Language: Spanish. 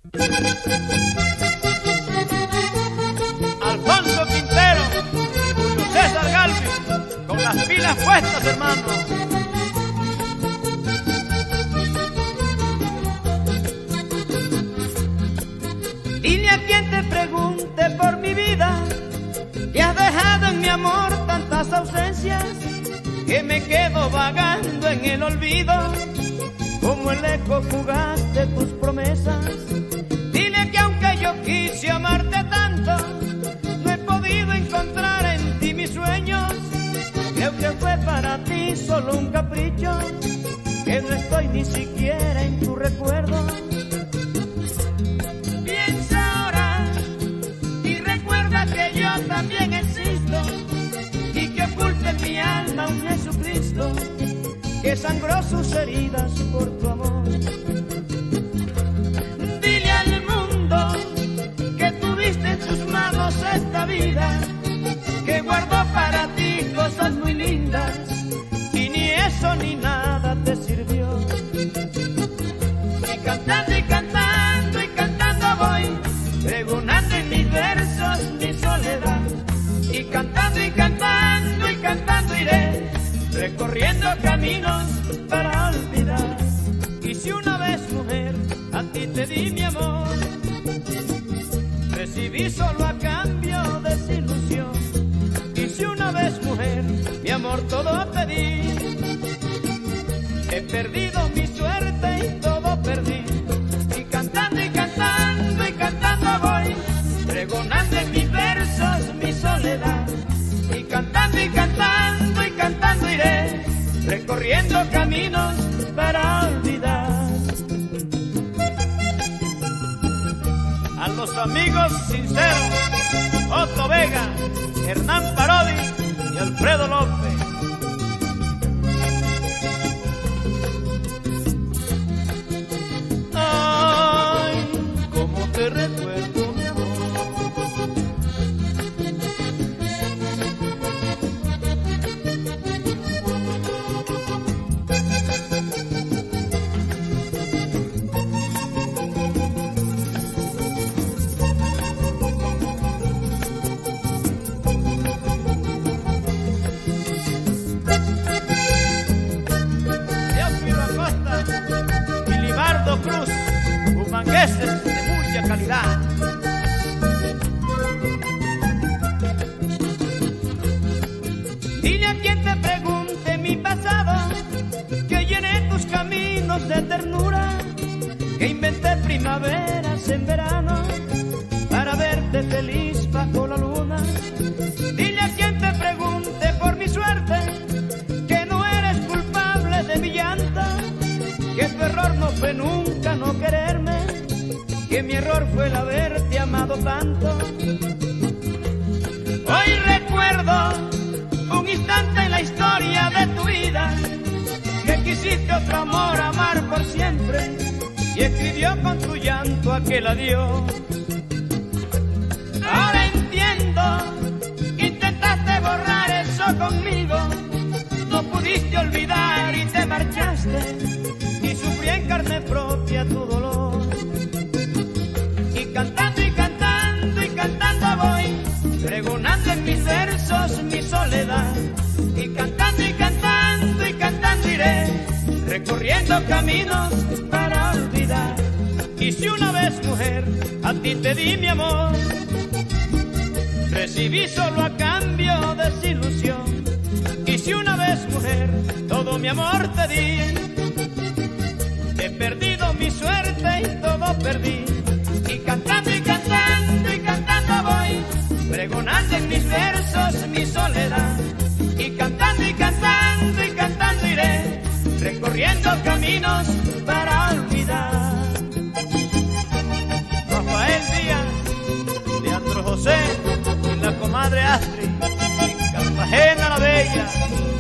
Alfonso Quintero y Julio César Galvis, con las pilas puestas, hermano. Dile a quien te pregunte por mi vida, que has dejado en mi amor tantas ausencias, que me quedo vagando en el olvido, como el eco fugaz de tus promesas. Dile que aunque yo quise amarte tanto, no he podido encontrar en ti mis sueños. Creo que fue para ti solo un capricho, que no estoy ni siquiera en tu recuerdo. Piensa ahora y recuerda que yo también existo, y que oculta en mi alma un Jesucristo que sangró sus heridas por tu amor. Dile al mundo que tuviste en tus manos esta vida, que guardó para ti cosas muy lindas, y ni eso ni nada te sirvió. Y cantando y cantando y cantando voy, pregonando en mis versos mi soledad. Y cantando y cantando y cantando iré, recorriendo caminos para olvidar. Y si una vez, mujer, a ti te di mi amor, recibí solo a cambio desilusión. Y si una vez, mujer, mi amor todo te di, he perdido mi suerte y todo perdí. Y cantando y cantando y cantando voy, pregonando en mis versos mi soledad. Y cantando y cantando y cantando iré, recorriendo caminos para olvidar. A los amigos sinceros, Otto Vega, Hernán Parodi y Alfredo López. Ay, cómo te recuerdo, mi amor. Cruz, humangueses de mucha calidad. Dile a quien te pregunte mi pasado, que llené tus caminos de ternura, que inventé primaveras en verano para verte feliz bajo la luna. Dile a quien te pregunte por mi suerte, que no eres culpable de mi llanto, que tu error no fue nunca no quererme, que mi error fue el haberte amado tanto. Hoy recuerdo un instante en la historia de tu vida, que quisiste otro amor amar por siempre, y escribió con tu llanto aquel adiós. Ahora entiendo, intentaste borrar eso conmigo, no pudiste olvidar y te marchaste, en carne propia tu dolor. Y cantando y cantando y cantando voy, pregonando en mis versos mi soledad. Y cantando y cantando y cantando iré, recorriendo caminos para olvidar. Y si una vez, mujer, a ti te di mi amor, recibí solo a cambio desilusión. Y si una vez, mujer, todo mi amor te di, he perdido mi suerte y todo perdí. Y cantando y cantando y cantando voy, pregonando en mis versos mi soledad. Y cantando y cantando y cantando iré, recorriendo caminos para olvidar. Rafael Díaz, Leandro José y la comadre Astrid, en Cartagena la Bella.